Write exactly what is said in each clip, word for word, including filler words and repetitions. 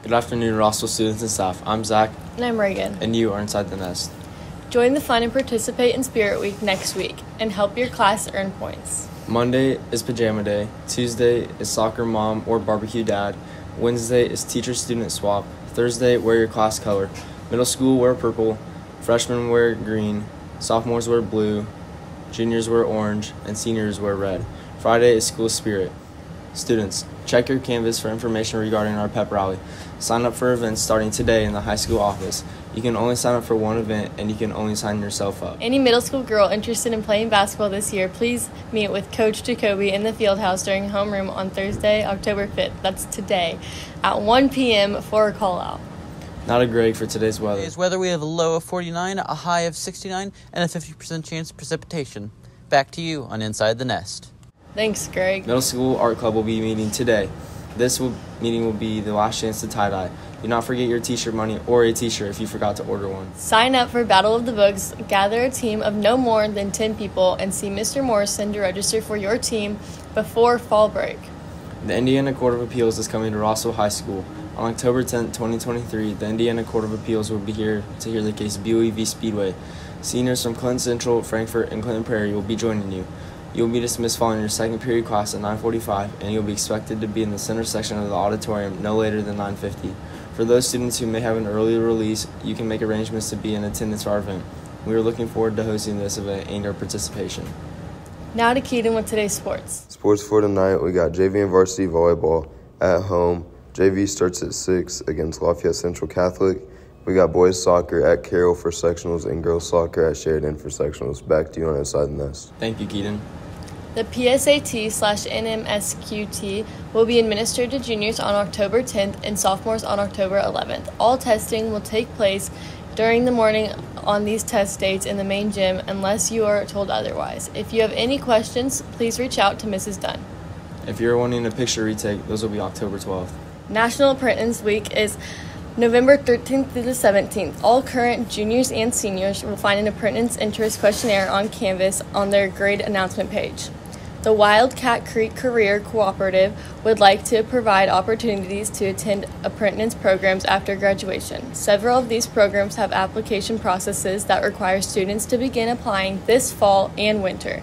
Good afternoon, Rossville students and staff. I'm Zach. And I'm Reagan. And you are Inside the Nest. Join the fun and participate in Spirit Week next week and help your class earn points. Monday is Pajama Day. Tuesday is Soccer Mom or Barbecue Dad. Wednesday is Teacher-Student Swap. Thursday, wear your class color. Middle school, wear purple. Freshmen wear green. Sophomores wear blue. Juniors wear orange. And seniors wear red. Friday is School Spirit. Students, check your Canvas for information regarding our pep rally. Sign up for events starting today in the high school office. You can only sign up for one event, and you can only sign yourself up. Any middle school girl interested in playing basketball this year, please meet with Coach Jacoby in the field house during homeroom on Thursday, October fifth. That's today, at one p.m. for a call-out. Now to Greg for today's weather. Today's weather, we have a low of forty-nine, a high of sixty-nine, and a fifty percent chance of precipitation. Back to you on Inside the Nest. Thanks, Greg. Middle School Art Club will be meeting today. This will, meeting will be the last chance to tie-dye. Do not forget your t-shirt money or a t-shirt if you forgot to order one. Sign up for Battle of the Books, gather a team of no more than ten people, and see Mister Morrison to register for your team before fall break. The Indiana Court of Appeals is coming to Rossville High School. On October tenth, twenty twenty-three, the Indiana Court of Appeals will be here to hear the case Buey v. Speedway. Seniors from Clinton Central, Frankfort, and Clinton Prairie will be joining you. You will be dismissed following your second period class at nine forty-five, and you will be expected to be in the center section of the auditorium no later than nine fifty. For those students who may have an earlier release, you can make arrangements to be in attendance for our event. We are looking forward to hosting this event and your participation. Now to Keaton with today's sports. Sports for tonight, we got J V and varsity volleyball at home. J V starts at six against Lafayette Central Catholic. We got boys soccer at Carroll for sectionals and girls soccer at Sheridan for sectionals. Back to you on Inside the Nest. Thank you, Keaton. The P S A T slash N M S Q T will be administered to juniors on October tenth and sophomores on October eleventh. All testing will take place during the morning on these test dates in the main gym unless you are told otherwise. If you have any questions, please reach out to Missus Dunn. If you're wanting a picture retake, those will be October twelfth. National Apprentice Week is November thirteenth through the seventeenth. All current juniors and seniors will find an apprentice interest questionnaire on Canvas on their grade announcement page. The Wildcat Creek Career Cooperative would like to provide opportunities to attend apprentice programs after graduation. Several of these programs have application processes that require students to begin applying this fall and winter.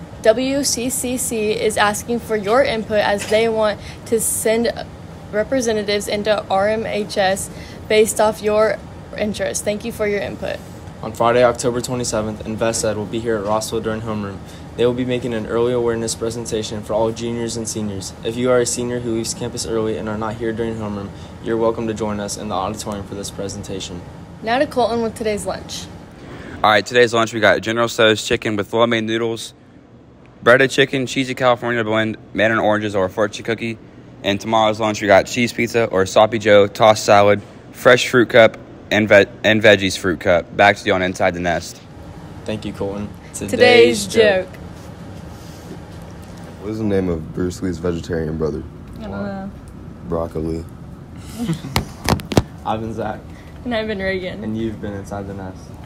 W C C C is asking for your input as they want to send representatives into R M H S based off your interest. Thank you for your input. On Friday, October twenty-seventh, InvestEd will be here at Rossville during homeroom. They will be making an early awareness presentation for all juniors and seniors. If you are a senior who leaves campus early and are not here during homeroom, you're welcome to join us in the auditorium for this presentation. Now to Colton with today's lunch. All right, today's lunch, we got General Tso's chicken with lo mein noodles, breaded chicken, cheesy California blend, mandarin oranges or a fortune cookie. And tomorrow's lunch, we got cheese pizza or Sloppy Joe, tossed salad, fresh fruit cup, and ve- and veggies fruit cup. Back to you on Inside the Nest. Thank you, Colton. Today's, Today's joke. joke. What is the name of Bruce Lee's vegetarian brother? I don't know. Broccoli. I've been Zach. And I've been Reagan. And you've been Inside the Nest.